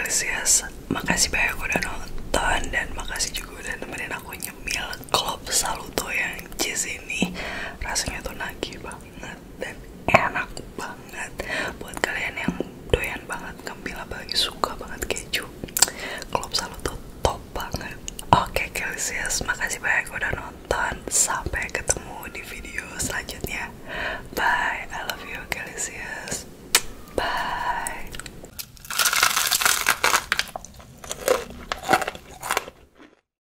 Kelsius, makasih banyak udah nonton dan makasih juga udah nemenin aku nyemil klub saluto yang cheese ini. Rasanya tuh nagih banget dan enak banget. Buat kalian yang doyan banget ngemil apalagi suka banget keju, klub saluto top banget. Oke Kelsius, makasih banyak udah nonton. Sampai ketemu di video selanjutnya. Bye, I love you Kelsius.